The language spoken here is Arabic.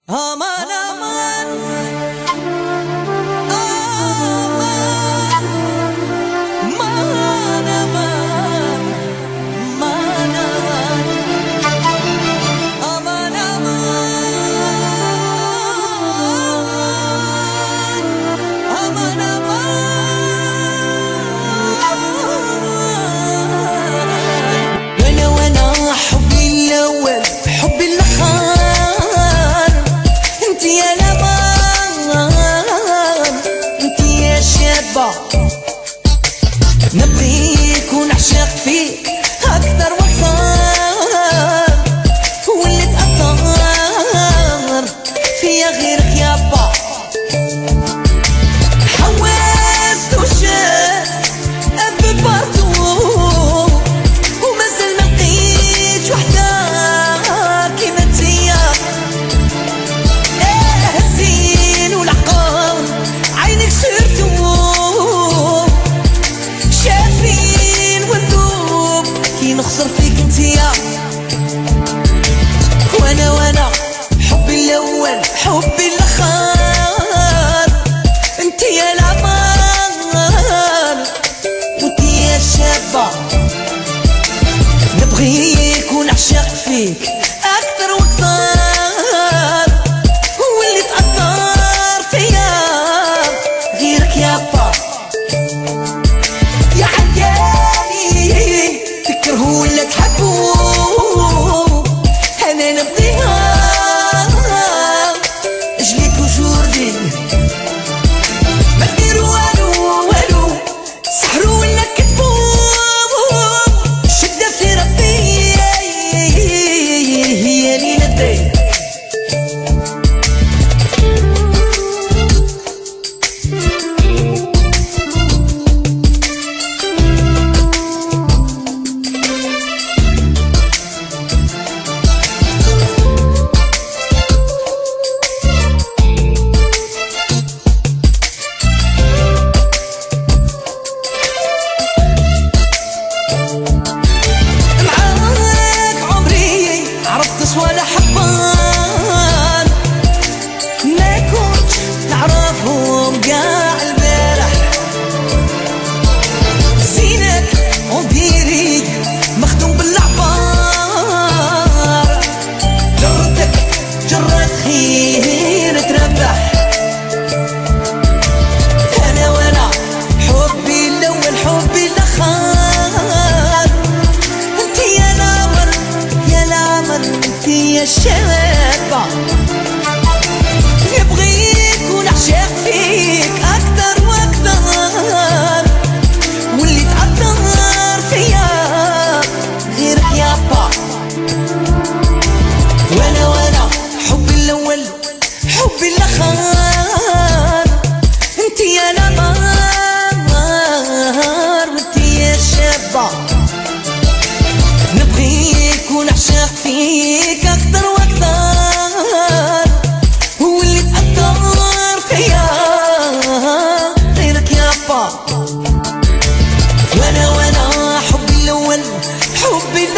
أمان أمان أمان مان أمان مان أمان أمان أمان أمان أمان وانا حبي الأول حبي الأخر انت يا لمان انت يا شابة نبغيك ونعشق فيك أكثر وأكثر واللي تأثر فيا غيرك يابا حوست وشات أبي بارتو ومازال ملقيتش وحدة كيما انتيا الزين والعقل عينك سرتو شافين وندوب كي نخسر فيك انتيا وانا حبي الاول حبي الاخر انت يا الامان وانت يا شابة نبغيك ونعشق فيك اكثر واكثر واللي تأثر فيا غيرك يابا يا عيالي تكرهوا ولا تحبوا انا نبغيها اجليك وجوردي ما ديروا والو سحروا ولا كتبوا شدة في ربي هي اللي ندري معاك عمري عرفت ولا حبان ما كنت نعرفهم قاع البارح زينك وديري مخدوم بالعبار جرتك جرت خير تربح وانا حبي الاول حبي الاخر انت يا العمر يا العمر انت يا الشابة نبغيك ونعشق فيك اكثر واكثر واللي تأثر فيا غيرك يابا وانا حبي الاول حبي الاخر انت يا القمر وانت يا الشابة نبغيك ونعشق فيك اكثر واكثر واللي تأثر فيا غيرك يابا وانا حبي الاول حبي